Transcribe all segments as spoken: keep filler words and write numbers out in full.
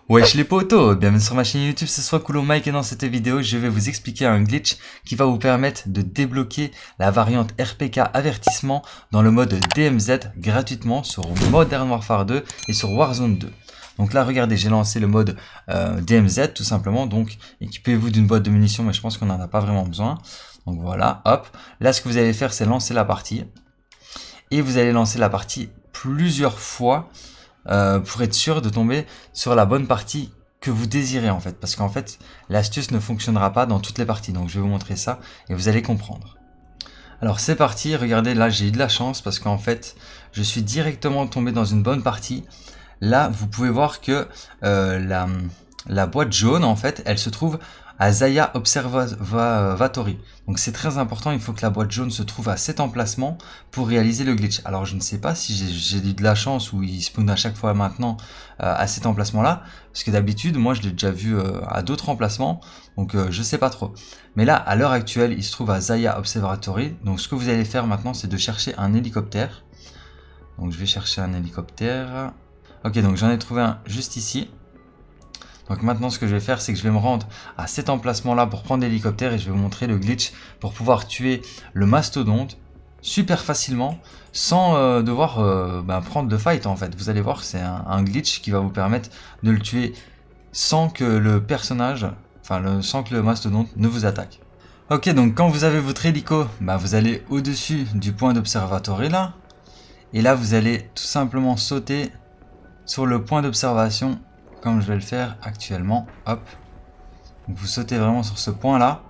Wesh les potos, bienvenue sur ma chaîne YouTube, c'est Swacoolo Mike et dans cette vidéo je vais vous expliquer un glitch qui va vous permettre de débloquer la variante R P K avertissement dans le mode D M Z gratuitement sur Modern Warfare deux et sur Warzone deux. Donc là regardez, j'ai lancé le mode euh, D M Z tout simplement, donc équipez-vous d'une boîte de munitions mais je pense qu'on n'en a pas vraiment besoin. Donc voilà, hop, là ce que vous allez faire c'est lancer la partie et vous allez lancer la partie plusieurs fois. Euh, pour être sûr de tomber sur la bonne partie que vous désirez en fait, parce qu'en fait l'astuce ne fonctionnera pas dans toutes les parties, donc je vais vous montrer ça et vous allez comprendre. Alors c'est parti, regardez là j'ai eu de la chance parce qu'en fait je suis directement tombé dans une bonne partie. Là vous pouvez voir que euh, la, la boîte jaune en fait elle se trouve à Zaya Observatory. Donc c'est très important, il faut que la boîte jaune se trouve à cet emplacement pour réaliser le glitch. Alors je ne sais pas si j'ai eu de la chance ou il spawn à chaque fois maintenant euh, à cet emplacement là, parce que d'habitude moi je l'ai déjà vu euh, à d'autres emplacements, donc euh, je sais pas trop. Mais là à l'heure actuelle il se trouve à Zaya Observatory, donc ce que vous allez faire maintenant c'est de chercher un hélicoptère. Donc je vais chercher un hélicoptère. Ok, donc j'en ai trouvé un juste ici. Donc maintenant ce que je vais faire c'est que je vais me rendre à cet emplacement là pour prendre l'hélicoptère et je vais vous montrer le glitch pour pouvoir tuer le mastodonte super facilement sans euh, devoir euh, ben, prendre de fight en fait. Vous allez voir c'est un, un glitch qui va vous permettre de le tuer sans que le personnage, enfin le, sans que le mastodonte ne vous attaque. Ok, donc quand vous avez votre hélico, ben, vous allez au dessus du point d'observatory là et là vous allez tout simplement sauter sur le point d'observation comme je vais le faire actuellement. Hop, donc vous sautez vraiment sur ce point là.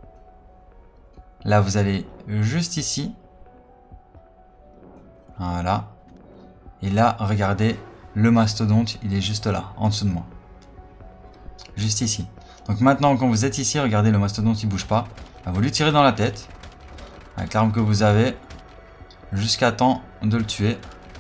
Là vous allez juste ici, voilà, et là regardez le mastodonte il est juste là en dessous de moi, juste ici. Donc maintenant quand vous êtes ici, regardez le mastodonte il bouge pas, vous lui tirez dans la tête avec l'arme que vous avez jusqu'à temps de le tuer.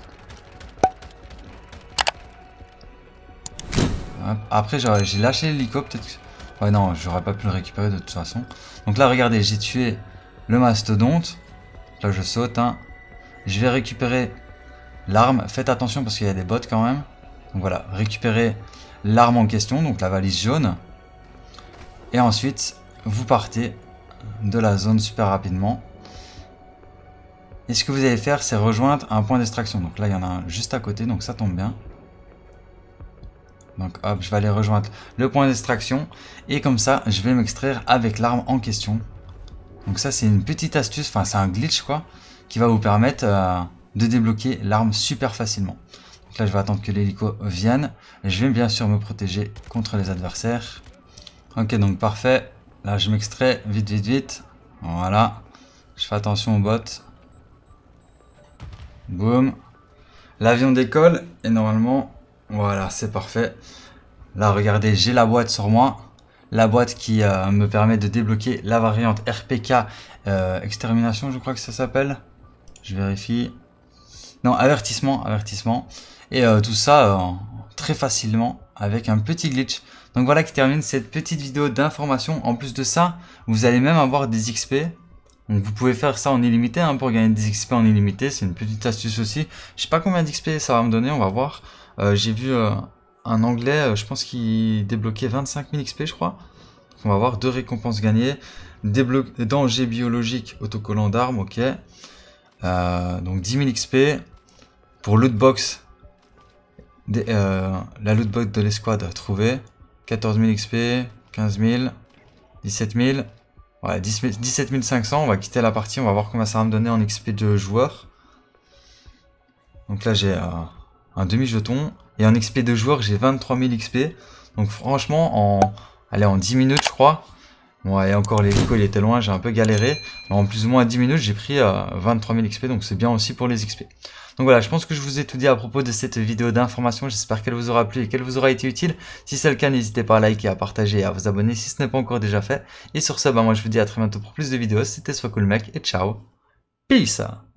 Après j'ai lâché l'hélico, peut-être que... Ouais non, j'aurais pas pu le récupérer de toute façon. Donc là regardez, j'ai tué le mastodonte. Là je saute, hein. Je vais récupérer l'arme. Faites attention parce qu'il y a des bots quand même. Donc voilà, récupérez l'arme en question, donc la valise jaune. Et ensuite, vous partez de la zone super rapidement. Et ce que vous allez faire, c'est rejoindre un point d'extraction. Donc là il y en a un juste à côté, donc ça tombe bien. Donc hop, je vais aller rejoindre le point d'extraction et comme ça je vais m'extraire avec l'arme en question. Donc ça c'est une petite astuce, enfin c'est un glitch quoi, qui va vous permettre euh, de débloquer l'arme super facilement. Donc là je vais attendre que l'hélico vienne et je vais bien sûr me protéger contre les adversaires. Ok, donc parfait, là je m'extrais vite vite vite, voilà, je fais attention aux bots. Boum, l'avion décolle et normalement... Voilà, c'est parfait. Là, regardez, j'ai la boîte sur moi. La boîte qui euh, me permet de débloquer la variante R P K euh, extermination, je crois que ça s'appelle. Je vérifie. Non, avertissement, avertissement. Et euh, tout ça euh, très facilement avec un petit glitch. Donc voilà qui termine cette petite vidéo d'information. En plus de ça, vous allez même avoir des X P. Donc vous pouvez faire ça en illimité hein, pour gagner des X P en illimité. C'est une petite astuce aussi. Je sais pas combien d'X P ça va me donner, on va voir. Euh, j'ai vu euh, un anglais, euh, je pense qu'il débloquait vingt-cinq mille X P je crois. On va voir deux récompenses gagnées. Déblo danger biologique, autocollant d'armes, ok. Euh, donc dix mille X P. Pour lootbox, euh, la lootbox de l'escouade trouvée. quatorze mille X P, quinze mille, dix-sept mille. Ouais, dix-sept mille cinq cents, on va quitter la partie, on va voir combien ça va me donner en X P de joueur. Donc là j'ai... Euh, un demi-jeton et en X P de joueur j'ai vingt-trois mille X P. Donc franchement en allez, en dix minutes je crois. Bon et encore l'hélico il était loin, j'ai un peu galéré. Mais en plus ou moins dix minutes j'ai pris euh, vingt-trois mille X P, donc c'est bien aussi pour les X P. Donc voilà, je pense que je vous ai tout dit à propos de cette vidéo d'information. J'espère qu'elle vous aura plu et qu'elle vous aura été utile. Si c'est le cas, n'hésitez pas à liker, à partager et à vous abonner si ce n'est pas encore déjà fait. Et sur ce, bah moi je vous dis à très bientôt pour plus de vidéos. C'était Swacoolo Mike et ciao. Peace.